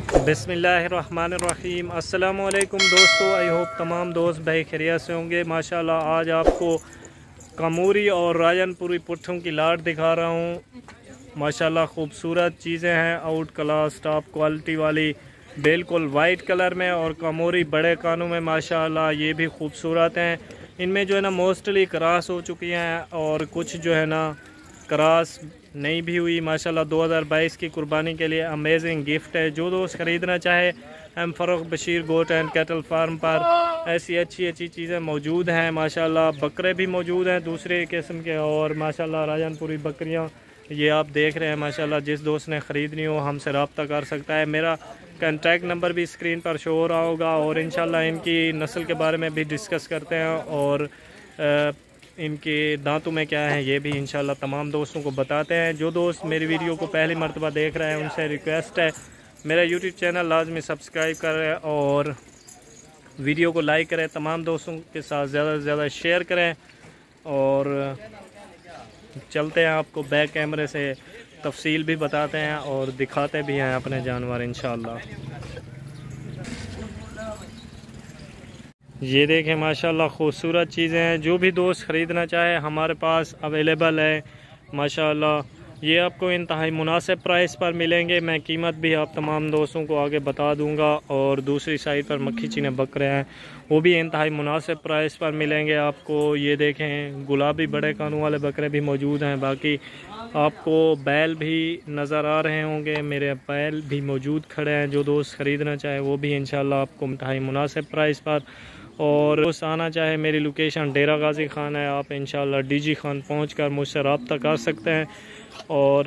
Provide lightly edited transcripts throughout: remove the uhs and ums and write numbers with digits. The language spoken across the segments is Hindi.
बिस्मिल्लाहिर्रहमानिर्रहीम। अस्सलामुअलैकुम दोस्तों, आई होप तमाम दोस्त भाई खैरियत से होंगे। माशाल्लाह आज आपको कामूरी और राजनपुरी पुट्ठों की लाट दिखा रहा हूँ। माशाल्लाह खूबसूरत चीज़ें हैं, आउट क्लास टॉप क्वालिटी वाली, बिल्कुल वाइट कलर में, और कामूरी बड़े कानों में माशाल्लाह ये भी खूबसूरत हैं। इनमें जो है ना मोस्टली क्रॉस हो चुकी हैं और कुछ जो है ना क्रॉस नहीं भी हुई। माशाल्लाह 2022 की कुर्बानी के लिए अमेजिंग गिफ्ट है। जो दोस्त ख़रीदना चाहे M Farukh Bashir goat and cattle farm पर ऐसी अच्छी चीज़ें मौजूद हैं। माशाल्लाह बकरे भी मौजूद हैं दूसरे किस्म के, और माशाल्लाह राजनपुरी बकरियां ये आप देख रहे हैं। माशाल्लाह जिस दोस्त ने ख़रीदनी हो हमसे रब्ता कर सकता है। मेरा कॉन्टैक्ट नंबर भी स्क्रीन पर शो हो रहा होगा, और इंशाल्लाह इनकी नस्ल के बारे में भी डिस्कस करते हैं, और इनके दांतों में क्या है ये भी इंशाल्लाह तमाम दोस्तों को बताते हैं। जो दोस्त मेरी वीडियो को पहली मर्तबा देख रहे हैं उनसे रिक्वेस्ट है मेरा यूट्यूब चैनल लाजमी सब्सक्राइब करें और वीडियो को लाइक करें, तमाम दोस्तों के साथ ज़्यादा से ज़्यादा शेयर करें। और चलते हैं, आपको बैक कैमरे से तफसील भी बताते हैं और दिखाते भी हैं अपने जानवर इंशाल्लाह। ये देखें माशाल्लाह खूबसूरत चीज़ें हैं। जो भी दोस्त ख़रीदना चाहे हमारे पास अवेलेबल है। माशाल्लाह ये आपको इंतहाई मुनासिब प्राइस पर मिलेंगे। मैं कीमत भी आप तमाम दोस्तों को आगे बता दूंगा। और दूसरी साइड पर मक्खी चीने बकरे हैं, वो भी इंतहाई मुनासिब प्राइस पर मिलेंगे आपको। ये देखें गुलाबी बड़े कानों वाले बकरे भी मौजूद हैं। बाकी आपको बैल भी नज़र आ रहे होंगे, मेरे बैल भी मौजूद खड़े हैं। जो दोस्त ख़रीदना चाहे वो भी इंशाल्लाह आपको इंतहाई मुनासिब प्राइस पर। और दोस्त आना चाहे मेरी लोकेशन डेरा गाजी खान है, आप इंशाल्लाह डीजी खान पहुंचकर मुझसे रब्ता कर सकते हैं। और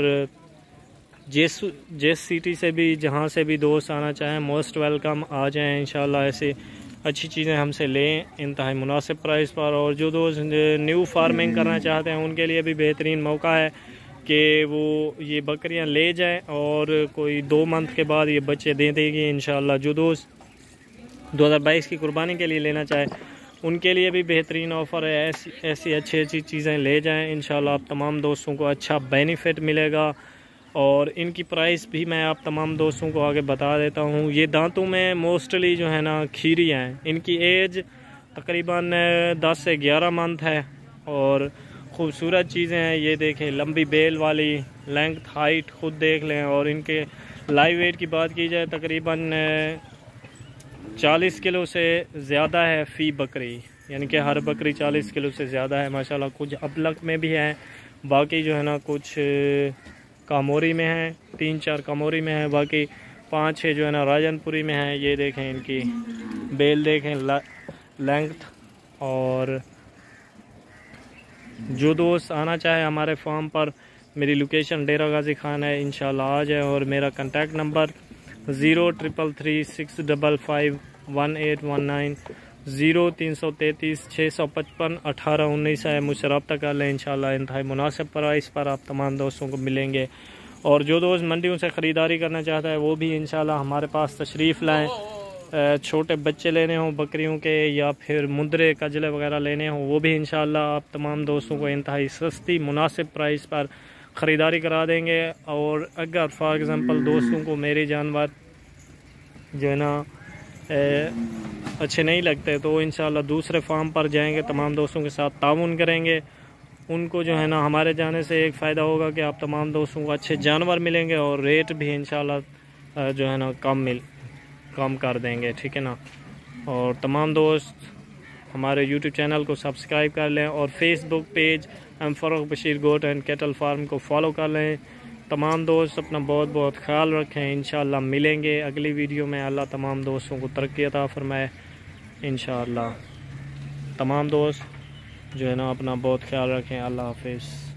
जिस सिटी से भी जहां से भी दोस्त आना चाहें मोस्ट वेलकम, आ जाएं इंशाल्लाह। ऐसे अच्छी चीज़ें हमसे लें इंतहाई मुनासिब प्राइस पर। और जो दोस्त न्यू फार्मिंग करना चाहते हैं उनके लिए भी बेहतरीन मौका है कि वो ये बकरियां ले जाएं, और कोई 2 मंथ के बाद ये बच्चे दे देगी इंशाल्लाह। जो दोस्त 2022 की कुर्बानी के लिए लेना चाहे उनके लिए भी बेहतरीन ऑफ़र है। ऐसी अच्छी चीज़ें ले जाएं इंशाल्लाह, आप तमाम दोस्तों को अच्छा बेनिफिट मिलेगा। और इनकी प्राइस भी मैं आप तमाम दोस्तों को आगे बता देता हूँ। ये दांतों में मोस्टली जो है ना खीरी हैं। इनकी एज तकरीबन 10 से 11 मंथ है, और ख़ूबसूरत चीज़ें हैं। ये देखें लंबी बेल वाली, लेंथ हाइट ख़ुद देख लें। और इनके लाइव वेट की बात की जाए तकरीबन 40 किलो से ज़्यादा है फ़ी बकरी, यानी कि हर बकरी 40 किलो से ज़्यादा है माशाल्लाह। कुछ अपलक में भी हैं, बाकी जो है ना कुछ कामोरी में हैं, 3-4 कामोरी में हैं, बाकी 5-6 जो है ना राजनपुरी में हैं। ये देखें इनकी बेल देखें, लेंथ। और जो दोस्त आना चाहे हमारे फार्म पर, मेरी लोकेशन डेरा गाजी खान है, इंशाल्लाह आ जाए। और मेरा कॉन्टैक्ट नंबर 0333651819 0333651819 है। मुझसे रब्ता कर लें इंशाल्लाह। इंतहाई मुनासिब प्राइस पर आप तमाम दोस्तों को मिलेंगे। और जो दोस्त मंडियों से ख़रीदारी करना चाहता है वो भी इंशाल्लाह हमारे पास तशरीफ़ लाएँ। छोटे बच्चे लेने हों बकरियों के, या फिर मुंदरे कजले वगैरह लेने हों, वो भी इंशाल्लाह आप तमाम दोस्तों को इंतहाई सस्ती मुनासिब प्राइस पर ख़रीदारी करा देंगे। और अगर फॉर एग्ज़ाम्पल दोस्तों को मेरे जानवर जो है ना अच्छे नहीं लगते तो इंशाल्लाह दूसरे फार्म पर जाएंगे, तमाम दोस्तों के साथ ताउन करेंगे। उनको जो है ना हमारे जाने से एक फ़ायदा होगा कि आप तमाम दोस्तों को अच्छे जानवर मिलेंगे, और रेट भी इंशाल्लाह जो है ना कम कर देंगे, ठीक है ना। और तमाम दोस्त हमारे यूट्यूब चैनल को सब्सक्राइब कर लें, और Facebook page M Farukh Bashir goat and cattle farm को फॉलो कर लें। तमाम दोस्त अपना बहुत बहुत ख्याल रखें। इंशाल्लाह मिलेंगे अगली वीडियो में। अल्लाह तमाम दोस्तों को तरक्की अता फरमाए इंशाल्लाह। तमाम दोस्त जो है ना अपना बहुत ख्याल रखें। अल्लाह हाफिज़।